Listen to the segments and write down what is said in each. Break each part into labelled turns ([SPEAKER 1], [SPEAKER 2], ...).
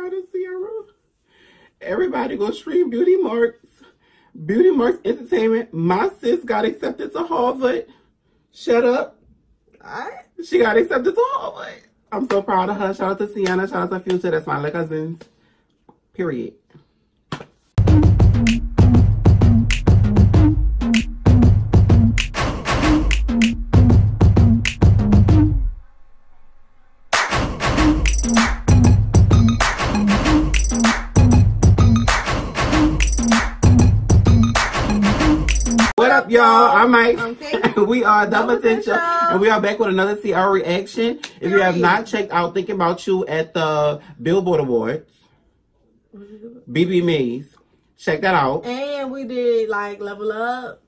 [SPEAKER 1] proud of Sierra. Everybody go stream Beauty Marks. Beauty Marks Entertainment. My sis got accepted to Harvard. Shut up. She got accepted to Harvard. I'm so proud of her. Shout out to Sienna. Shout out to Future. That's my little cousins. Period. What up, y'all? I'm Mike. We are Double Potential, and we are back with another Sierra reaction. If you have not checked out Thinking About You at the Billboard Awards, BB Mays, check that out.
[SPEAKER 2] And we did like Level Up.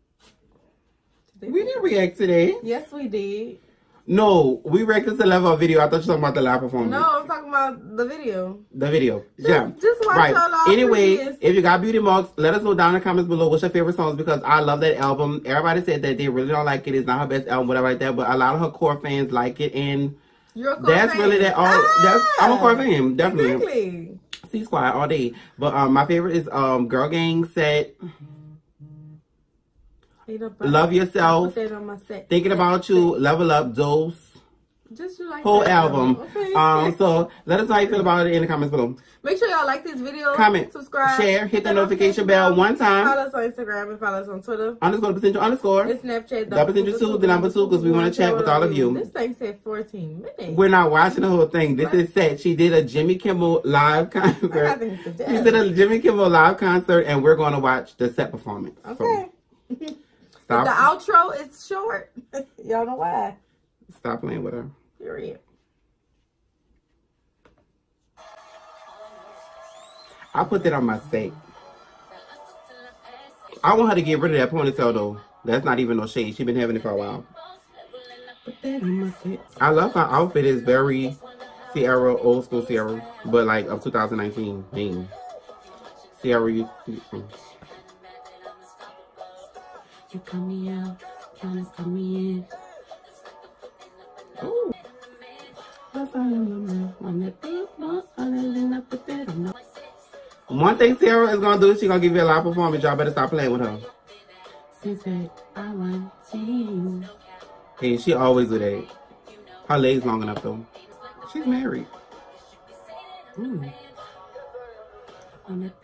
[SPEAKER 1] We didn't react today.
[SPEAKER 2] Yes, we did.
[SPEAKER 1] No, we reacted to Level Up video. I thought you were talking about the live performance.
[SPEAKER 2] No, I'm talking about the video.
[SPEAKER 1] The video.
[SPEAKER 2] Just watch y'all.
[SPEAKER 1] Anyway, if you got Beauty Marks, let us know down in the comments below what's your favorite songs, because I love that album. Everybody said that they really don't like it. It's not her best album, whatever like that, but a lot of her core fans like it, and
[SPEAKER 2] you're a core
[SPEAKER 1] that's
[SPEAKER 2] fan.
[SPEAKER 1] Really that all. I'm a core fan, definitely.
[SPEAKER 2] Exactly.
[SPEAKER 1] C Squad all day. But my favorite is Girl Gang Set. Love Yourself. Thinking About You. Level Up. Dose.
[SPEAKER 2] Just you like
[SPEAKER 1] whole album.
[SPEAKER 2] Okay.
[SPEAKER 1] So let us know how you feel about it in the comments below.
[SPEAKER 2] Make sure y'all like this video,
[SPEAKER 1] comment,
[SPEAKER 2] subscribe,
[SPEAKER 1] share, hit the notification bell one time.
[SPEAKER 2] Follow us on Instagram and follow us on Twitter.
[SPEAKER 1] _potential_.
[SPEAKER 2] It's Snapchat.
[SPEAKER 1] Double Potential 2, the number 2, because we want to chat with all of you.
[SPEAKER 2] This thing said 14 minutes.
[SPEAKER 1] We're not watching the whole thing. This is set. She did a Jimmy Kimmel live concert. She did a Jimmy Kimmel live concert, and we're going to watch the set performance.
[SPEAKER 2] Okay.
[SPEAKER 1] So, stop.
[SPEAKER 2] The outro is short. Y'all know why.
[SPEAKER 1] Stop playing with her.
[SPEAKER 2] Period.
[SPEAKER 1] I put that on my steak. I want her to get rid of that ponytail though. That's not even no shade. She's been having it for a while. Put that on my steak. I love her outfit. It's very Sierra, old school Sierra, but like of 2019. Dang. Sierra, you cut me out, trying to cut me in. Ooh. One thing Sierra is gonna do, she's gonna give you a live performance. Y'all better stop playing with her. She said, I want you. Hey, she always do that. Her legs long enough though. She's married. Ooh.
[SPEAKER 2] Is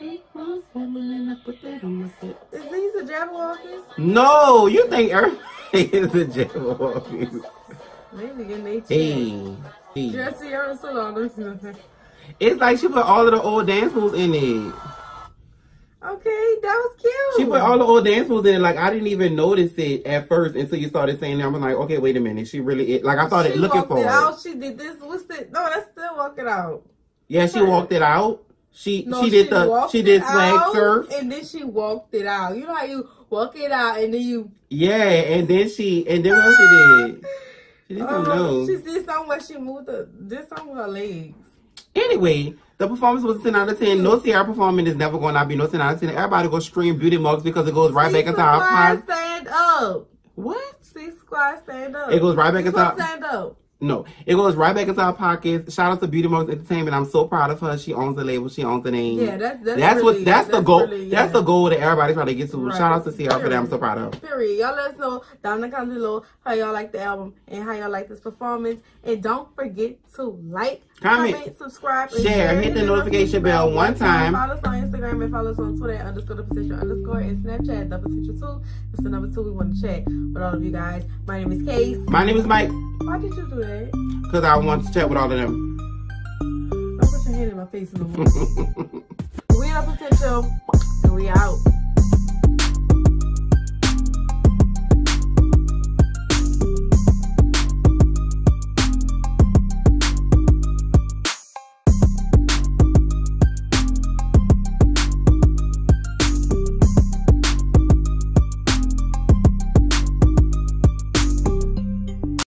[SPEAKER 2] these the Jabberwockies?
[SPEAKER 1] No, you think everybody is the Jabberwockies.
[SPEAKER 2] Maybe getting their
[SPEAKER 1] Hey.
[SPEAKER 2] Dress Sierra Salon.
[SPEAKER 1] It's like she put all of the old dance moves in it.
[SPEAKER 2] Okay, that was cute.
[SPEAKER 1] She put all the old dance moves in it. Like, I didn't even notice it at first until you started saying that. I'm like, okay, wait a minute. She really is. Like, I started looking for it.
[SPEAKER 2] Out. She did this. What's it? No, that's still Walk It Out.
[SPEAKER 1] Yeah, she walked it out. She did swag surf.
[SPEAKER 2] And then she walked it out. You know how you walk it out and then you...
[SPEAKER 1] Yeah, and then what else she did? She did some nose.
[SPEAKER 2] She did something where she moved did something with her legs.
[SPEAKER 1] Anyway, the performance was a 10 out of 10. No Sierra performance is never going to be no 10 out of 10. Everybody go stream Beauty Marks because it goes right back into our pocket.
[SPEAKER 2] Stand up.
[SPEAKER 1] What?
[SPEAKER 2] C Squad stand up.
[SPEAKER 1] It goes right back into our...
[SPEAKER 2] Stand up.
[SPEAKER 1] No, it goes right back into our pockets. Shout out to Beauty Marks Entertainment. I'm so proud of her. She owns the label. She owns the name.
[SPEAKER 2] Yeah, that's
[SPEAKER 1] the goal.
[SPEAKER 2] Really,
[SPEAKER 1] that's the goal that everybody's trying to get to.
[SPEAKER 2] Right.
[SPEAKER 1] Shout out to Sierra for that. I'm so proud of her.
[SPEAKER 2] Period. Y'all let us know down in the comments below how y'all like the album and how y'all like this performance. And don't forget to like, comment, subscribe, and
[SPEAKER 1] share. Hit the notification bell one time.
[SPEAKER 2] Follow us on Instagram and follow us on Twitter _ the position _ and Snapchat the potential 2. That's the number 2. We want to chat with all of you guys. My name is Case.
[SPEAKER 1] My name is Mike.
[SPEAKER 2] Why did you do that?
[SPEAKER 1] Because I want to chat with all of them.
[SPEAKER 2] Don't put your hand in my face no more. We are Potential.